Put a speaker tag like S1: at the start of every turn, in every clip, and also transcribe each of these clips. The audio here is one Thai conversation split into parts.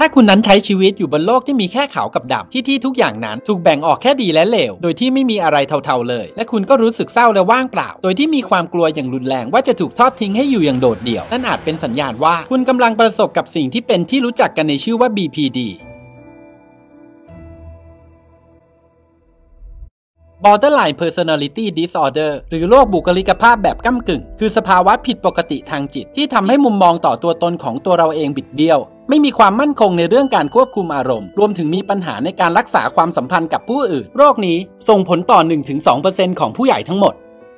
S1: ถ้าคุณนั้นใช้ชีวิตอยู่บนโลกที่มีแค่ขาวกับดำที่ทุกอย่างนั้นถูกแบ่งออกแค่ดีและเลวโดยที่ไม่มีอะไรเทาๆเลยและคุณก็รู้สึกเศร้าและว่างเปล่าโดยที่มีความกลัวอย่างรุนแรงว่าจะถูกทอดทิ้งให้อยู่อย่างโดดเดี่ยวนั่นอาจเป็นสัญญาณว่าคุณกำลังประสบกับสิ่งที่เป็นที่รู้จักกันในชื่อว่า BPD Borderline Personality Disorder หรือโรคบุคลิกภาพแบบก้ำกึ่งคือสภาวะผิดปกติทางจิตที่ทำให้มุมมองต่อตัวตนของตัวเราเองบิดเบี้ยวไม่มีความมั่นคงในเรื่องการควบคุมอารมณ์รวมถึงมีปัญหาในการรักษาความสัมพันธ์กับผู้อื่นโรคนี้ส่งผลต่อ 1-2% ของผู้ใหญ่ทั้งหมด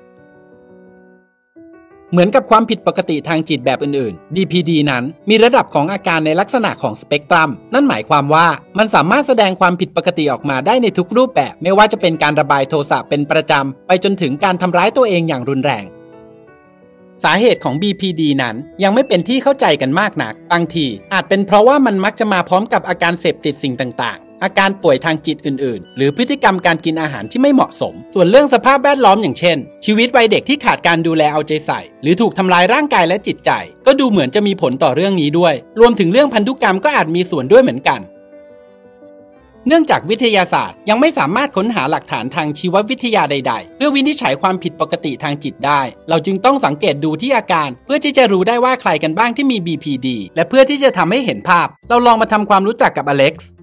S1: เหมือนกับความผิดปกติทางจิตแบบอื่นๆ BPD นั้นมีระดับของอาการในลักษณะของสเปกตรัมนั่นหมายความว่ามันสามารถแสดงความผิดปกติออกมาได้ในทุกรูปแบบไม่ว่าจะเป็นการระบายโทสะเป็นประจำไปจนถึงการทำร้ายตัวเองอย่างรุนแรงสาเหตุของ BPD นั้นยังไม่เป็นที่เข้าใจกันมากนักบางทีอาจเป็นเพราะว่ามันมักจะมาพร้อมกับอาการเสพติดสิ่งต่างๆอาการป่วยทางจิตอื่นๆหรือพฤติกรรมการกินอาหารที่ไม่เหมาะสมส่วนเรื่องสภาพแวดล้อมอย่างเช่นชีวิตวัยเด็กที่ขาดการดูแลเอาใจใส่หรือถูกทำลายร่างกายและจิตใจก็ดูเหมือนจะมีผลต่อเรื่องนี้ด้วยรวมถึงเรื่องพันธุกรรมก็อาจมีส่วนด้วยเหมือนกันเนื่องจากวิทยาศาสตร์ยังไม่สามารถค้นหาหลักฐานทางชีววิทยาใดๆเพื่อวินิจฉัยความผิดปกติทางจิตได้เราจึงต้องสังเกตดูที่อาการเพื่อที่จะรู้ได้ว่าใครกันบ้างที่มี BPD และเพื่อที่จะทำให้เห็นภาพเราลองมาทำความรู้จักกับอเล็กซ์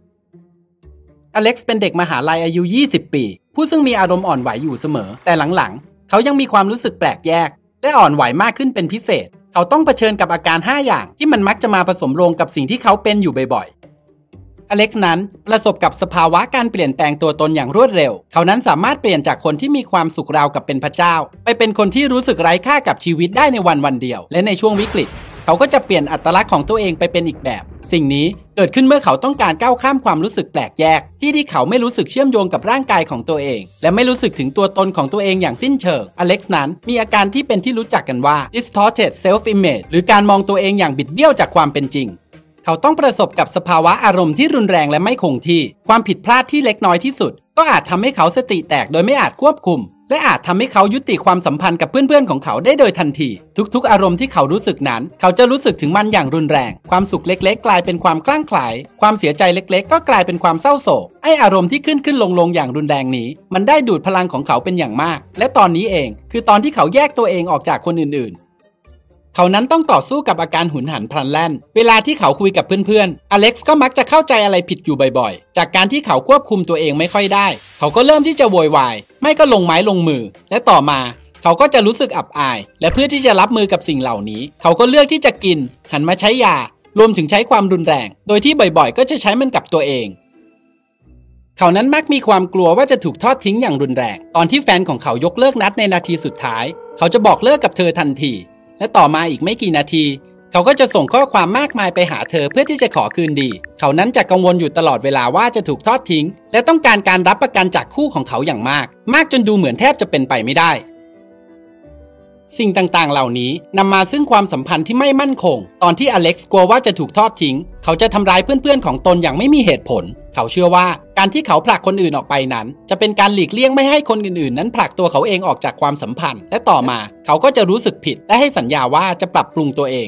S1: เป็นเด็กมหาลัยอายุ20ปีผู้ซึ่งมีอารมณ์อ่อนไหวอยู่เสมอแต่หลังๆเขายังมีความรู้สึกแปลกแยกและอ่อนไหวมากขึ้นเป็นพิเศษเขาต้องเผชิญกับอาการ5อย่างที่มันมักจะมาผสมโรงกับสิ่งที่เขาเป็นอยู่บ่อยๆอเล็กซ์นั้นประสบกับสภาวะการเปลี่ยนแปลงตัวตนอย่างรวดเร็วเขานั้นสามารถเปลี่ยนจากคนที่มีความสุขราวกับเป็นพระเจ้าไปเป็นคนที่รู้สึกไร้ค่ากับชีวิตได้ในวันเดียวและในช่วงวิกฤตเขาก็จะเปลี่ยนอัตลักษณ์ของตัวเองไปเป็นอีกแบบสิ่งนี้เกิดขึ้นเมื่อเขาต้องการก้าวข้ามความรู้สึกแปลกแยกที่เขาไม่รู้สึกเชื่อมโยงกับร่างกายของตัวเองและไม่รู้สึกถึงตัวตนของตัวเองอย่างสิ้นเชิงอเล็กซ์นั้นมีอาการที่เป็นที่รู้จักกันว่า distorted self-image หรือการมองตัวเองอย่างบิดเบี้ยวจากความเป็นจริงเขาต้องประสบกับสภาวะอารมณ์ที่รุนแรงและไม่คงที่ความผิดพลาดที่เล็กน้อยที่สุดก็อาจทำให้เขาสติแตกโดยไม่อาจควบคุมและอาจทำให้เขายุติความสัมพันธ์กับเพื่อนๆของเขาได้โดยทันทีทุกๆอารมณ์ที่เขารู้สึกนั้นเขาจะรู้สึกถึงมันอย่างรุนแรงความสุขเล็กๆกลายเป็นความคลั่งไคล้ความเสียใจเล็กๆก็กลายเป็นความเศร้าโศกไออารมณ์ที่ขึ้นลงอย่างรุนแรงนี้มันได้ดูดพลังของเขาเป็นอย่างมากและตอนนี้เองคือตอนที่เขาแยกตัวเองออกจากคนอื่นๆเขานั้นต้องต่อสู้กับอาการหุนหันพลันแล่นเวลาที่เขาคุยกับเพื่อนๆอเล็กซ์ก็มักจะเข้าใจอะไรผิดอยู่บ่อยๆจากการที่เขาควบคุมตัวเองไม่ค่อยได้เขาก็เริ่มที่จะโวยวายไม่ก็ลงไม้ลงมือและต่อมาเขาก็จะรู้สึกอับอายและเพื่อที่จะรับมือกับสิ่งเหล่านี้เขาก็เลือกที่จะกินหันมาใช้ยารวมถึงใช้ความรุนแรงโดยที่บ่อยๆก็จะใช้มันกับตัวเองเขานั้นมักมีความกลัวว่าจะถูกทอดทิ้งอย่างรุนแรงตอนที่แฟนของเขายกเลิกนัดในนาทีสุดท้ายเขาจะบอกเลิกกับเธอทันทีและต่อมาอีกไม่กี่นาทีเขาก็จะส่งข้อความมากมายไปหาเธอเพื่อที่จะขอคืนดีเขานั้นจะกังวลอยู่ตลอดเวลาว่าจะถูกทอดทิ้งและต้องการการรับประกันจากคู่ของเขาอย่างมากจนดูเหมือนแทบจะเป็นไปไม่ได้สิ่งต่างๆเหล่านี้นำมาซึ่งความสัมพันธ์ที่ไม่มั่นคงตอนที่อเล็กซ์กลัวว่าจะถูกทอดทิ้งเขาจะทำร้ายเพื่อนๆของตนอย่างไม่มีเหตุผลเขาเชื่อว่าการที่เขาผลักคนอื่นออกไปนั้นจะเป็นการหลีกเลี่ยงไม่ให้คนอื่นๆนั้นผลักตัวเขาเองออกจากความสัมพันธ์และต่อมาเขาก็จะรู้สึกผิดและให้สัญญาว่าจะปรับปรุงตัวเอง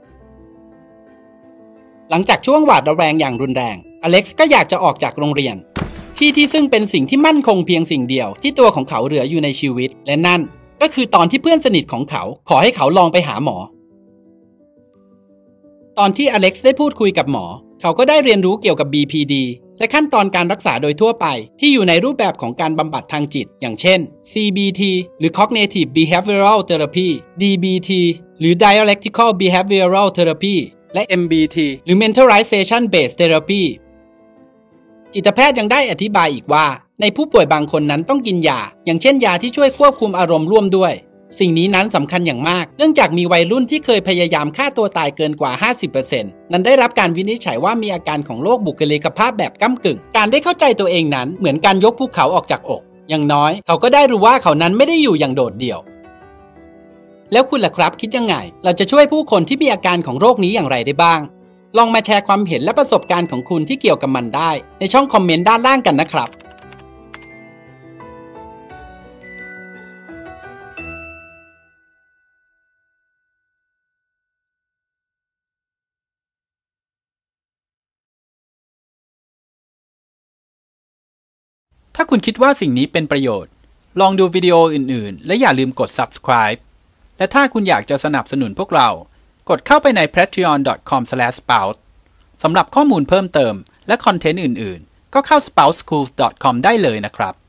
S1: หลังจากช่วงหวาดระแวงอย่างรุนแรงอเล็กซ์ก็อยากจะออกจากโรงเรียนที่ซึ่งเป็นสิ่งที่มั่นคงเพียงสิ่งเดียวที่ตัวของเขาเหลืออยู่ในชีวิตและนั่นก็คือตอนที่เพื่อนสนิทของเขาขอให้เขาลองไปหาหมอตอนที่อเล็กซ์ได้พูดคุยกับหมอเขาก็ได้เรียนรู้เกี่ยวกับ BPD และขั้นตอนการรักษาโดยทั่วไปที่อยู่ในรูปแบบของการบำบัดทางจิตอย่างเช่น CBT หรือ Cognitive Behavioral Therapy DBT หรือ Dialectical Behavioral Therapy และ MBT หรือ Mentalization Based Therapy จิตแพทย์ยังได้อธิบายอีกว่าในผู้ป่วยบางคนนั้นต้องกินยาอย่างเช่นยาที่ช่วยควบคุมอารมณ์ร่วมด้วยสิ่งนี้นั้นสำคัญอย่างมากเนื่องจากมีวัยรุ่นที่เคยพยายามฆ่าตัวตายเกินกว่า 50% นั้นได้รับการวินิจฉัยว่ามีอาการของโรคบุคลิกภาพแบบก้ำกึ่งการได้เข้าใจตัวเองนั้นเหมือนการยกภูเขาออกจากอกอย่างน้อยเขาก็ได้รู้ว่าเขานั้นไม่ได้อยู่อย่างโดดเดี่ยวแล้วคุณล่ะครับคิดยังไงเราจะช่วยผู้คนที่มีอาการของโรคนี้อย่างไรได้บ้างลองมาแชร์ความเห็นและประสบการณ์ของคุณที่เกี่ยวกับมันได้ในช่องคอมเมนต์ด้านล่างกันนะครับถ้าคุณคิดว่าสิ่งนี้เป็นประโยชน์ลองดูวิดีโออื่นๆและอย่าลืมกด subscribe และถ้าคุณอยากจะสนับสนุนพวกเรากดเข้าไปใน patreon.com/spout สำหรับข้อมูลเพิ่มเติมและคอนเทนต์อื่นๆก็เข้า spoutschools.com ได้เลยนะครับ